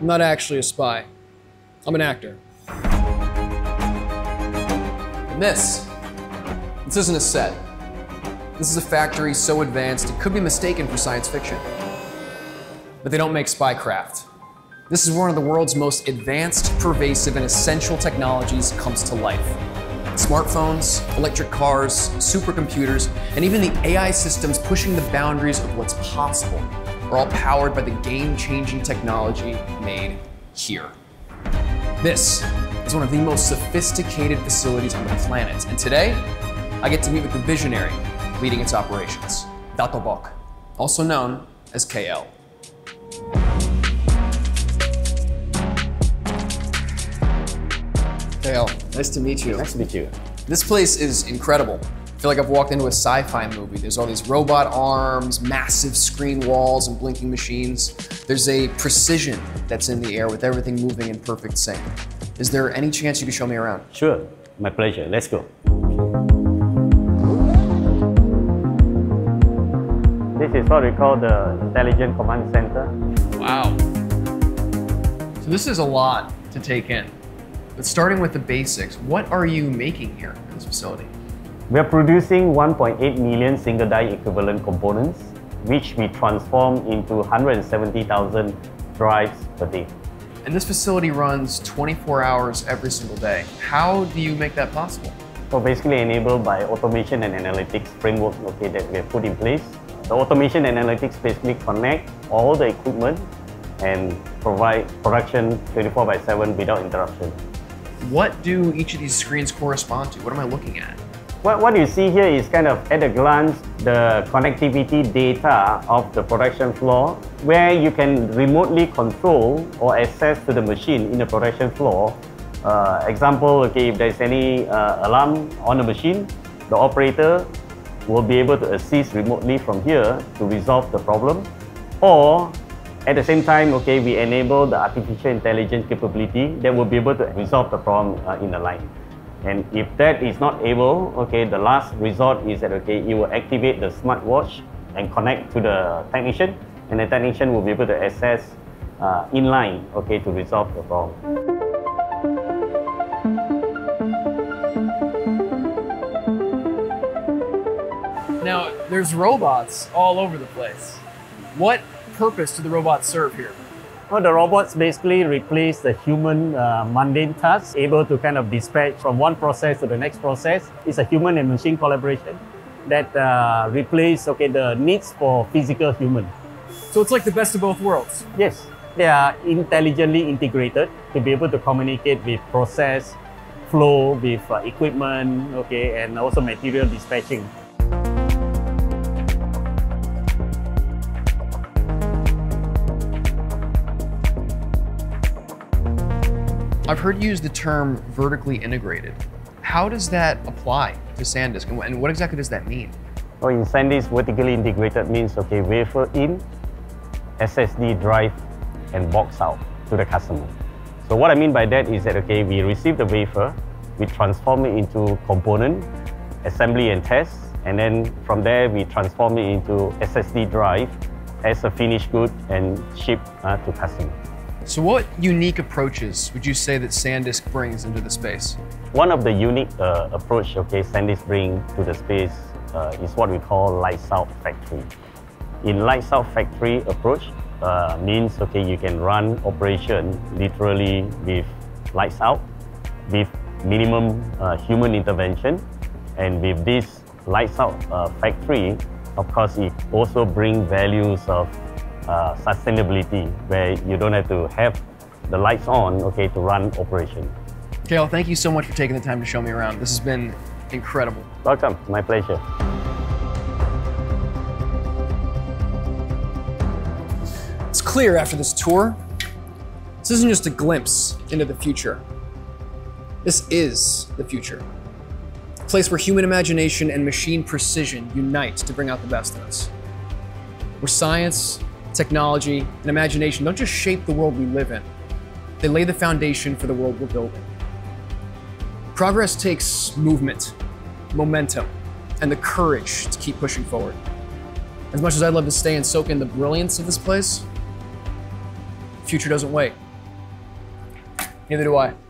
I'm not actually a spy. I'm an actor. And this isn't a set. This is a factory so advanced it could be mistaken for science fiction. But they don't make spycraft. This is where one of the world's most advanced, pervasive, and essential technologies comes to life. Smartphones, electric cars, supercomputers, and even the AI systems pushing the boundaries of what's possible are all powered by the game-changing technology made here. This is one of the most sophisticated facilities on the planet, and today, I get to meet with the visionary leading its operations, Dato Bok, also known as KL. KL, nice to meet you. Nice to meet you. This place is incredible. I feel like I've walked into a sci-fi movie. There's all these robot arms, massive screen walls, and blinking machines. There's a precision that's in the air with everything moving in perfect sync. Is there any chance you could show me around? Sure, my pleasure. Let's go. This is what we call the Intelligent Command Center. Wow. So this is a lot to take in. But starting with the basics, what are you making here in this facility? We are producing 1.8 million single die equivalent components, which we transform into 170,000 drives per day. And this facility runs 24 hours every single day. How do you make that possible? So basically enabled by automation and analytics framework that we have put in place. The automation and analytics basically connect all the equipment and provide production 24/7 without interruption. What do each of these screens correspond to? What am I looking at? What you see here is kind of at a glance the connectivity data of the production floor, where you can remotely control or access to the machine in the production floor. Example, if there's any alarm on the machine, the operator will be able to assist remotely from here to resolve the problem. Or at the same time, we enable the artificial intelligence capability that will be able to resolve the problem in the line. And if that is not able, the last resort is that it will activate the smartwatch and connect to the technician, and the technician will be able to access in line, to resolve the problem. Now, there's robots all over the place. What purpose do the robots serve here? Well, the robots basically replace the human mundane tasks, able to kind of dispatch from one process to the next process. It's a human and machine collaboration that replace the needs for physical human. So it's like the best of both worlds. Yes, they are intelligently integrated to be able to communicate with process, flow, with equipment, and also material dispatching. I've heard you use the term vertically integrated. How does that apply to Sandisk, and what exactly does that mean? Oh, in Sandisk, vertically integrated means wafer in, SSD drive, and box out to the customer. So what I mean by that is that we receive the wafer, we transform it into component, assembly and test, and then from there we transform it into SSD drive as a finished good and ship to customer. So what unique approaches would you say that Sandisk brings into the space? One of the unique approach Sandisk bring to the space is what we call lights out factory. In lights out factory approach means you can run operation literally with lights out, with minimum human intervention, and with this lights out factory, of course, it also bring values of sustainability, where you don't have to have the lights on to run operation. KL, thank you so much for taking the time to show me around. This has been incredible. Welcome, my pleasure. It's clear after this tour, this isn't just a glimpse into the future. This is the future. A place where human imagination and machine precision unite to bring out the best in us. Where science, technology, and imagination don't just shape the world we live in, they lay the foundation for the world we're building. Progress takes movement, momentum, and the courage to keep pushing forward. As much as I'd love to stay and soak in the brilliance of this place, the future doesn't wait. Neither do I.